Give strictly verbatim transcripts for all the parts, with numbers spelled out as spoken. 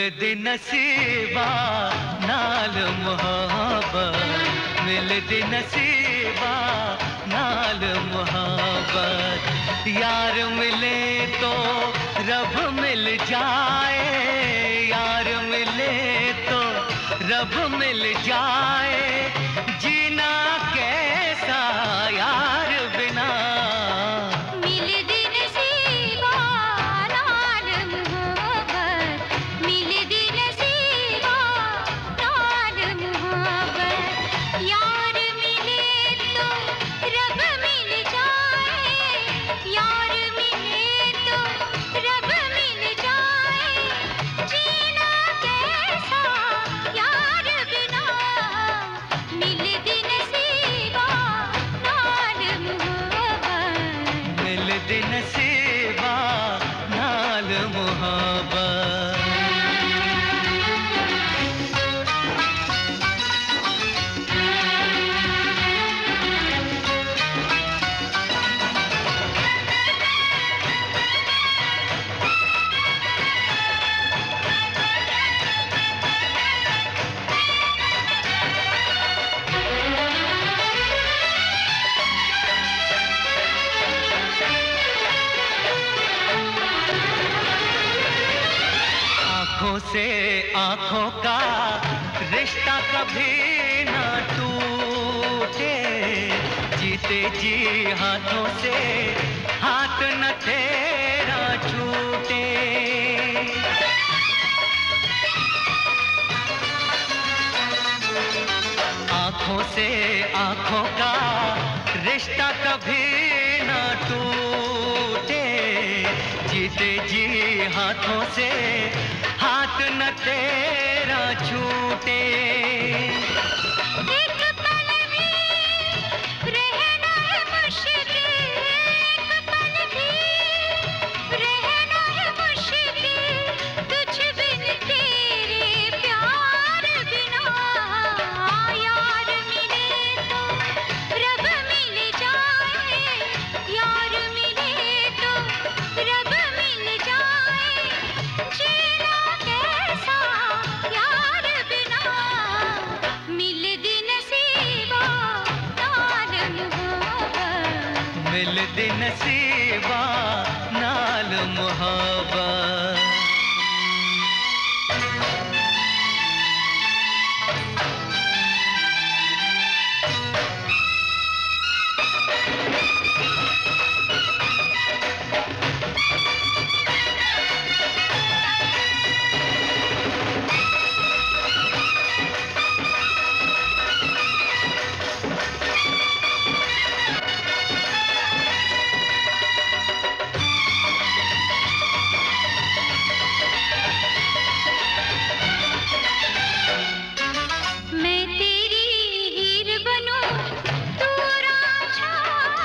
मिलदी नसीबा नाल मोहब्बत, मिलदी नसीबा नाल मोहब्बत। यार मिले तो रब मिल जाए, यार मिले तो रब मिल जाए। जीना कैसा यार बिना, मिलदी नसीबा नाल मोहब्बत, मिलदी नसीबा नाल मोहब्बत। यार मिले तो रब मिल जाए, यार मिले तो रब मिल जाए। जीना कैसा यार बिना, मिलदी नसीबा नाल मोहब्बत, मिलदी नसीबा नाल मोहब्बत। आँखों से आँखों का रिश्ता कभी न टूटे, जीते जी हाथों से हाथ न तेरा छूटे। आँखों से आँखों का रिश्ता कभी न टूटे, जीते जी हाथों से हाथ न तेरा छूटे। एक पल भी रहना है मुश्किल, एक पल भी रहना है मुश्किल, तुझ बिन तेरे प्यार बिना। यार मिले तो रब मिल जाए, यार मिले तो रब मिल जाए। जीना कैसा यार बिना, मिलदी नसीबा नाल मोहब्बत, मिलदी नसीबा नाल मोहब्बत। मैं तेरी हीर बनूं, तू रांझा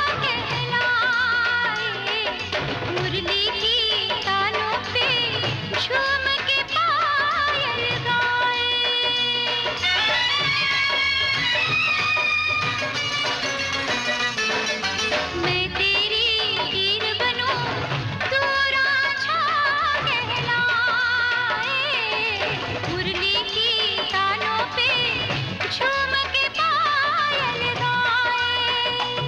कहलाए। मुरली की तानों पे झूम के पायल गाए। मैं तेरी हीर बनूं, तू रांझा कहलाए। मुरली की तानों पे झूम के पायल गाए।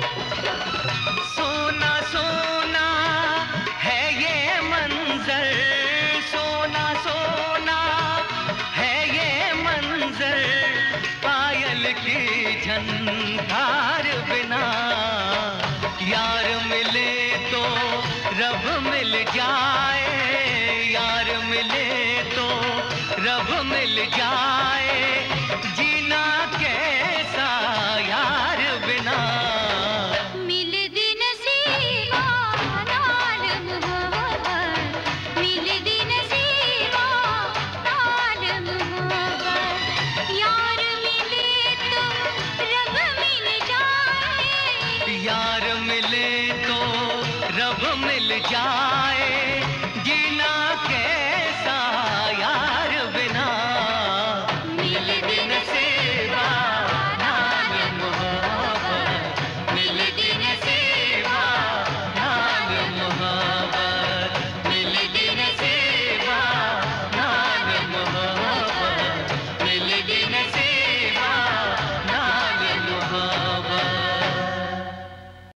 सोना सोना है ये मंजर, सोना सोना है ये मंजर, पायल की झनकार बिना। यार मिले तो रब मिल जाए, यार मिले तो रब मिल जाए। जीना कैसा यार बिना, मिलदी नसीबा नाल मोहब्बत, मिलदी नसीबा नाल मोहब्बत। यार मिले तो रब मिल जाए, यार मिले तो रब मिल जाए।